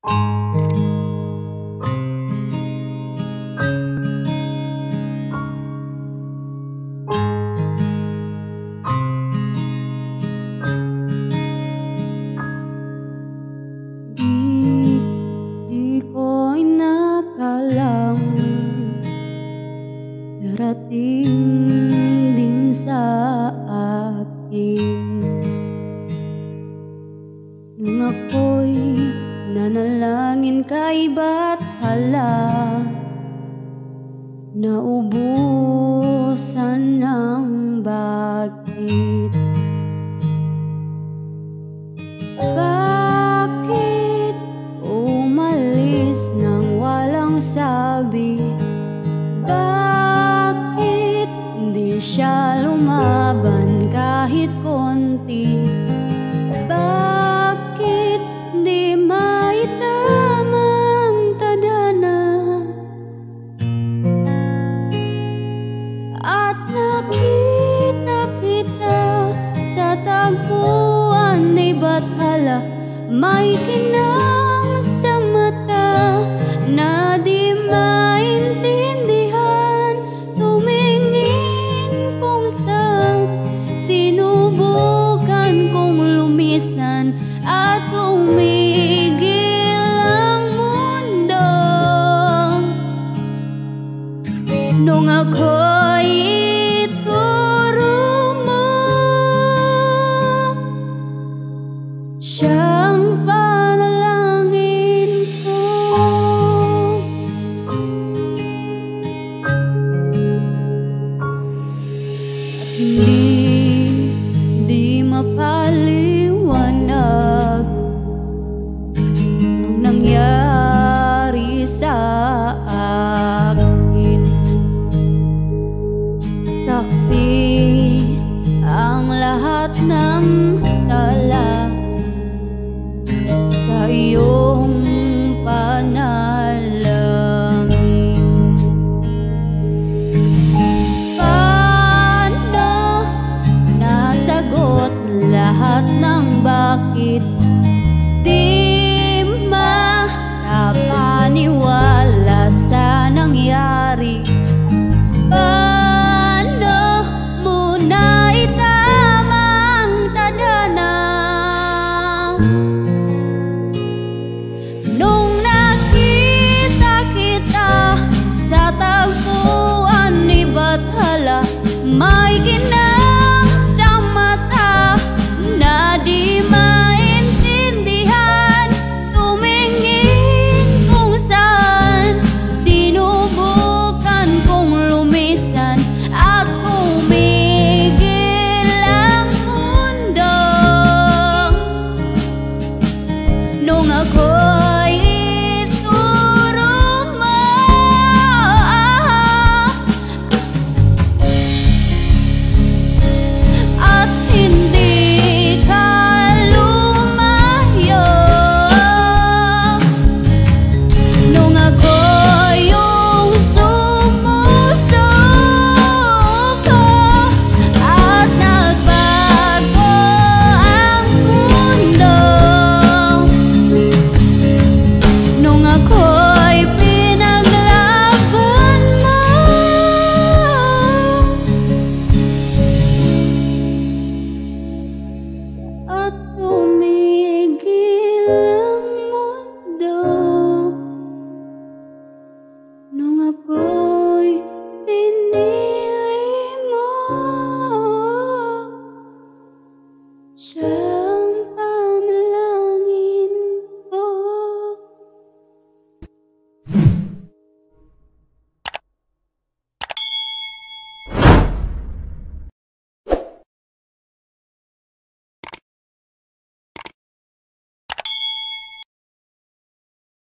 Di ko inakalang darating din sa akin nung ako'y nanalangin kay Bathala, naubusan ng bakit. Bakit umalis nang walang sabi? Bakit hindi siya lumaban kahit konti? Bakit di maitamang tadhana? At nakita kita sa tagpuan ni Bathala, may kinang sa mata na di maintindihan. Tumingin kung saan, sinubukan kong lumisan at umigil ang mundo. Nung ako'y ituro mo siyang panalangin ko, at hindi mapaliwanag ang nangyari sa akin. Saksi ang lahat ng tala sa iyong panalangin. Paano nasagot lahat ng bakit? Di makapaniwala sa nangyari. Paano mo na itamang tadhana? Nung nakita kita sa tagpuan ni Bathala, may kinang sa mata na di maintindihan. Tumingin kung saan, sinubukan kong lumisan at umigil ang mundo. Nung ako